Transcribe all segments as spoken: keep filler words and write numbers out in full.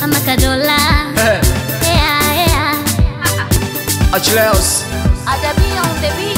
ama kadola. Hey. Yeah, yeah. Achilleos. Adabi on the beat.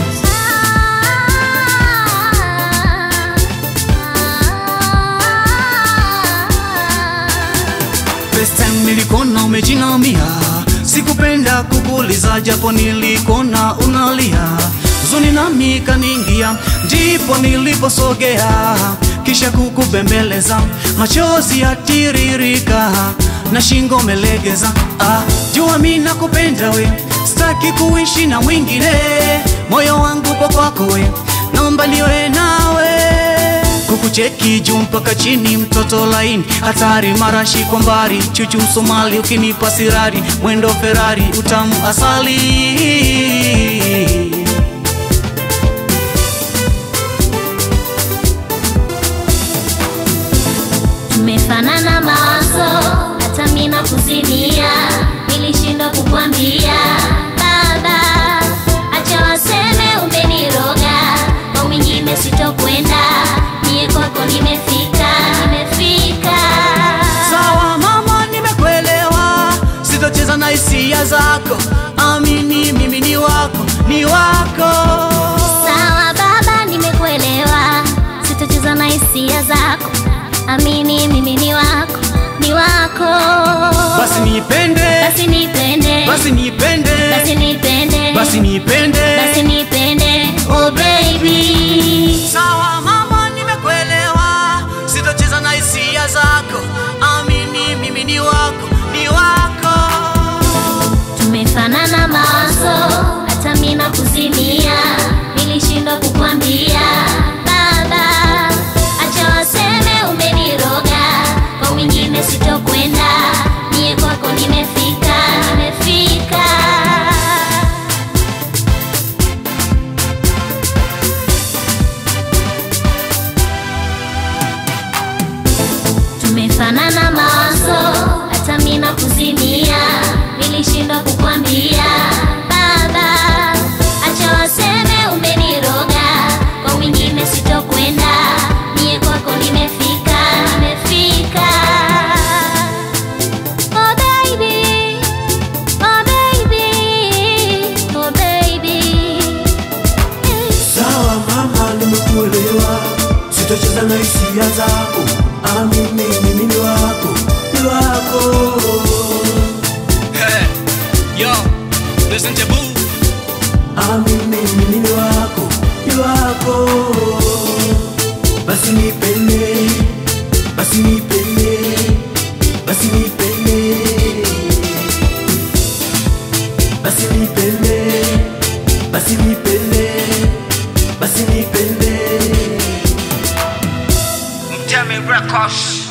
First time nilikona umejinamia, sikupenda kukuliza japo nilikona unalia. Zuni nami kaningia, ndipo niliposogea, kisha kukubembeleza, machozi yatiririka na shingo melegeza. Ah, jua mimi nakupenda we, sitaki kuishi na mwingine, moyo wangu upo kwako we, naomba niwe nawe. Kukucheki juu mpaka chini, mtoto laini, hatari marashi kwa mbari, chuchu Somali ukinipa sirari, mwendo Ferrari, utamu asali. Tumefanana mawazo, hata mimi nakuzimia, nilishindwa kukwambia. Baba, acha waseme umeniroga, kwa mwingine sitokwenda, mie kwako nimefika, nimefika. Sawa mama, nimekuelewa, sitocheza na hisia zako, amini mimi ni wako, ni wako. Sawa baba, nimekuelewa, sitocheza na hisia zako, amini mimi ni wako, ni wako. Basi nipende, basi nipende, basi nipende, basi nipende, basi nipende, basi nipende, oh baby. Sawa mama, nimekuelewa, sitocheza na hisia zako, amini mimi ni wako, ni wako. Tumefanana mawazo, hata mimi nakuzimia, nilishindwa kukwambia. Baba, acha waseme umeniroga, kwa mwingine sitokwenda, mie kwako nimefika, nimefika. Tumefanana mawazo, hata mimi nakuzimia, nilishindwa kukwambia. Baba, acha waseme umeniroga, kwa mwingine sitokwenda, mie kwako nimefika, nimefika. Oh baby, oh baby, oh baby. Sawa mama, nimekuelewa, sitocheza na hisia zako, amini mimi ni wako, ni wako. Hey, yo, listen to boo. Amini mimi ni wako, ni wako. Basi nipende, basi nipende, basi nipende, basi nipende, basi nipende, basi nipende. Mtemi Records.